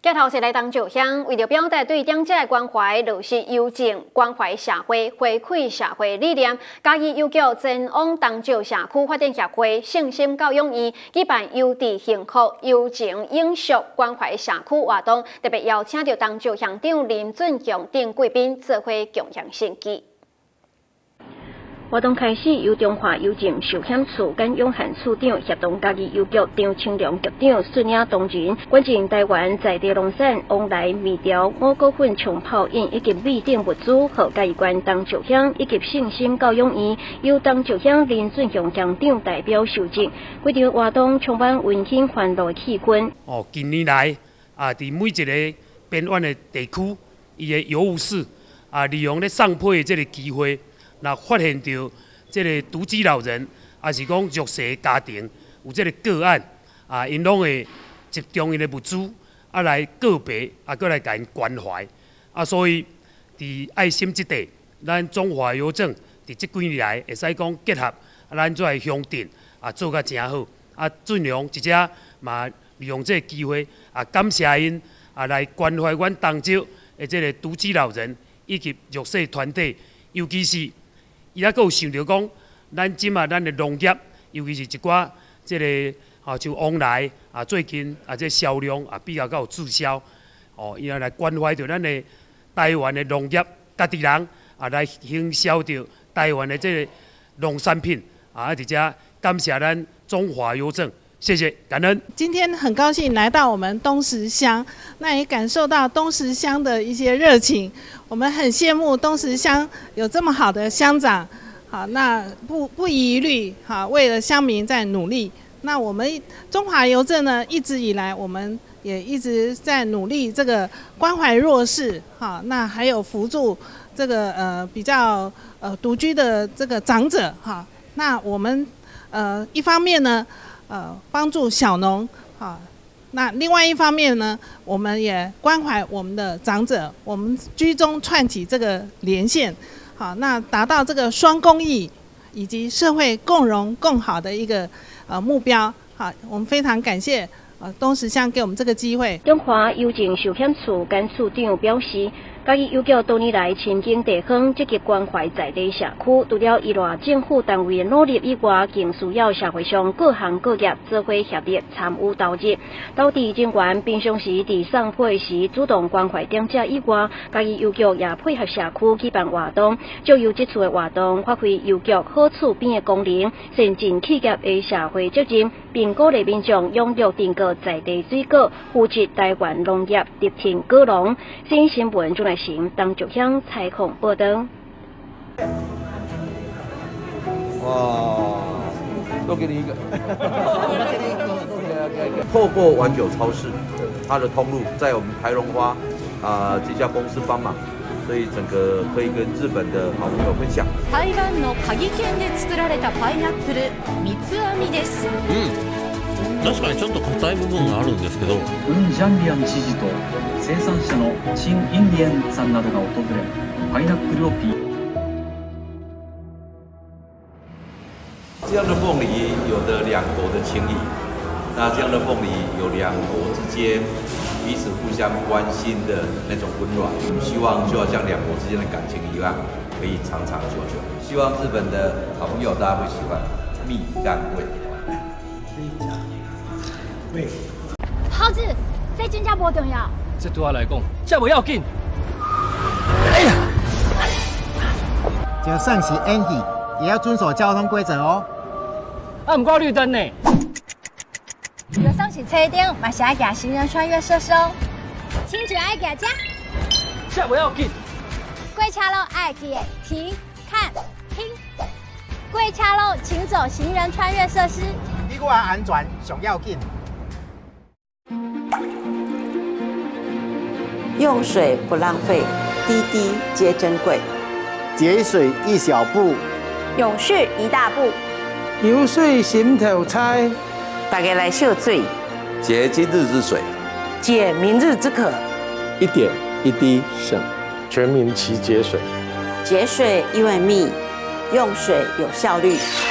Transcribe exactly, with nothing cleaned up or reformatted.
街头是来当照相，为着表达对长者的关怀，落实友情、关怀社会、回馈社会理念，嘉义邮局前往当照社区发展协会信心教育院举办优质幸福、友情永续关怀社区活动，特别邀请到当照乡长林俊雄等贵宾做伙共享盛举。 活动开始，由中华邮政寿险处跟永汉处长协同嘉义邮局张清良局长率领同仁，关进台湾在地农产往来米条、五谷粉、冲泡饮以及米等物资，和嘉义县当照乡以及信心教育院由当照乡林俊雄乡长代表受证。规场活动充满温馨欢乐的气氛。 哦，近年来啊，伫每一个边远的地区，伊的邮务室啊，利用咧送批的这个机会。 那发现到这个独居老人，也是讲弱势家庭有这个个案啊，因拢会集中因的物资啊来告别，啊，搁来甲因关怀啊，所以伫爱心这地，咱中华邮政伫这几年来会使讲结合啊，咱做乡镇啊做甲真好啊，尽量一只嘛利用这个机会啊，感谢因啊来关怀阮当朝的这个独居老人以及弱势团体，尤其是。 伊还阁有想着讲，咱即马咱的农业，尤其是一寡即个啊，像往来啊，最近啊，这销量啊比较有滞销，哦，伊也来关怀着咱的台湾的农业，家己人啊来行销着台湾的这个农产品啊，而且感谢咱中华邮政。 谢谢，感恩。 今天很高兴来到我们东石乡，那也感受到东石乡的一些热情。我们很羡慕东石乡有这么好的乡长，好，那不不遗余力，好，为了乡民在努力。那我们中华邮政呢，一直以来我们也一直在努力这个关怀弱势，好，那还有扶助这个呃比较呃独居的这个长者，哈。那我们呃一方面呢。 呃，帮助小农，好，那另外一方面呢，我们也关怀我们的长者，我们居中串起这个连线，好，那达到这个双公益以及社会共荣共好的一个呃目标，好，我们非常感谢呃东石乡给我们这个机会。 中华邮政寿险处跟处长表示。 嘉义邮局多年来亲近地方，积极关怀在地社区。除了依赖政府单位的努力以外，更需要社会上各行各业做伙协力参与投入。到地政员平常时伫送批时主动关怀长者以外，嘉义邮局也配合社区举办活动，就由这次的活动发挥邮局好厝边的功能，先进企业的社会责任，并鼓励民众踊跃订购在地水果，扶持台湾农业得天果农。新新闻就来。 行当照乡采访报道。 哇，都给你一个。透过丸九超市，它的通路在我们台荣花啊、呃、这家公司帮忙，所以整个可以跟日本的好朋友分享。 台湾の鍵県で作られたパイナップル三つ編みです。うん。 確かにちょっと硬い部分があるんですけど、 ウン・ジャンリアン知事と生産者のチン・インリエンさんなどが訪れ、パイナップルをピー。 这样的凤梨有着两国的情谊，那这样的凤梨有两国之间彼此互相关心的那种温暖。我们希望就要像两国之间的感情一样，可以长长久久。希望日本的好朋友大家会喜欢蜜柑味。蜜柑。 耗子，这真正无重要。 这对我来讲，这不要紧。哎呀！ 就算是演戏，也要遵守交通规则哦。 啊，唔挂绿灯呢。 就算是车顶，嘛是爱行行人穿越设施哦。请就爱行遮。 这不要紧。 过车路爱记得停、看、听。过车路请走行人穿越设施。 你我安全上要紧。 用水不浪费，滴滴皆珍贵。 节水一小步， 永续一大步。 游水心头猜， 大家来秀水， 节今日之水， 解明日之渴。 一点一滴省，全民齐节水。 节水因为密，用水有效率。